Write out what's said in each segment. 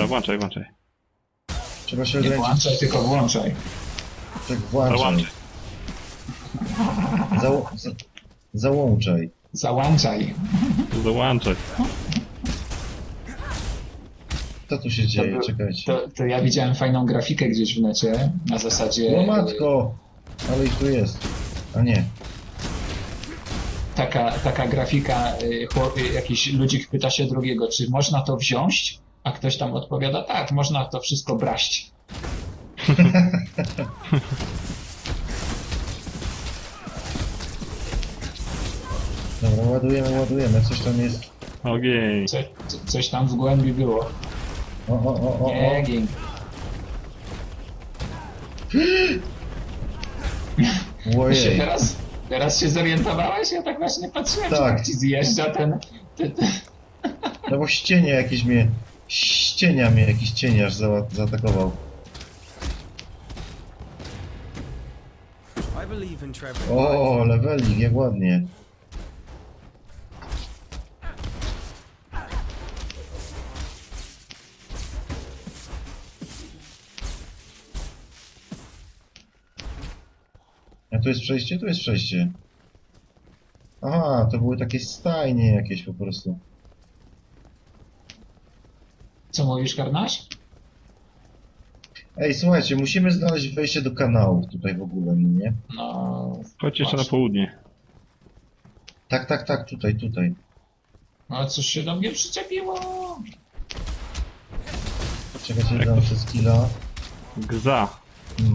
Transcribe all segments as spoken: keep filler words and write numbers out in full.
Dobra, włączaj, włączaj. Trzeba się Nie ograniczyć. włączaj, tylko włączaj. Tak włączaj. Załączaj. Zał... za- Załączaj. Załączaj. Załączaj. Co tu się dzieje? To- Czekajcie. To, to ja widziałem fajną grafikę gdzieś w necie, na zasadzie... No matko! Ale ich tu jest. A nie. Taka, taka grafika, y, chłop, y, jakiś ludzik pyta się drugiego, czy można to wziąć? A ktoś tam odpowiada, tak, można to wszystko braść. Dobra, ładujemy, ładujemy. Coś tam jest. Ogień. Co, co, coś tam w głębi było. O, o, o, o, Nie, o. gin. Się Ojej. teraz, teraz się zorientowałeś? Ja tak właśnie patrzyłem, Tak. czy tak ci zjeżdża ten... ten, ten. No bo ścienia jakiś mnie... Ścienia mnie jakiś cieniarz za... zaatakował. I believe in Trevor. O, levelik, jak ładnie. A tu jest przejście? Tu jest przejście. Aha, to były takie stajnie jakieś po prostu. Co mówisz, Karnaś? Ej, słuchajcie, musimy znaleźć wejście do kanału tutaj w ogóle, nie? No... Chodź jeszcze na właśnie. południe. Tak, tak, tak, tutaj, tutaj. No coś się do mnie przyczepiło. Czekajcie, dam przez skilla. Gza. Hmm.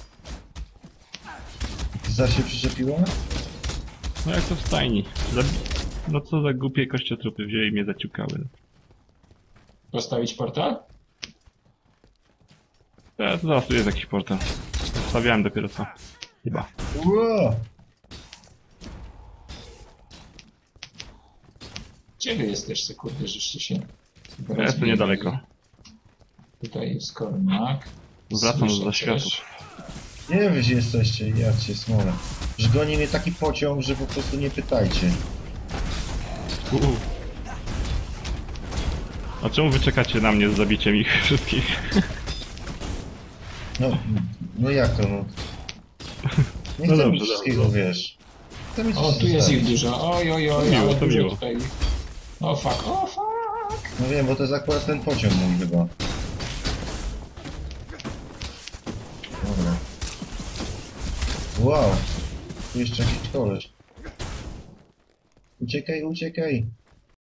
Za się przyczepiła? No jak to w stajni. Za... No co za głupie kościotrupy wzięły i mnie zaciukały. Postawić portal? Teraz zaraz tu jest jakiś portal. Wstawiałem dopiero co. Chyba. Ło! Gdzie wy jesteście, kurde, żeście się... Ja jestem niedaleko. Tutaj jest Kornak. Wracam Słyszę do coś. światów. Nie wy jesteście, ja cię smolę. Że goni mnie taki pociąg, że po prostu nie pytajcie. Uuu. A czemu wy czekacie na mnie z zabiciem ich wszystkich? No, no jak to, no? Nie No chcę dobrze, mieć wszystkiego, dobrze. wiesz. Chcę mieć O, wszystko tu jest ich zostawić. dużo. Oj, oj, oj, To miło, ale to dużo miło. tutaj. O fuck, o fuck. No wiem, bo to jest akurat ten pociąg mój chyba. Dobra. Wow. Tu jeszcze jakiś koleś. Uciekaj, uciekaj.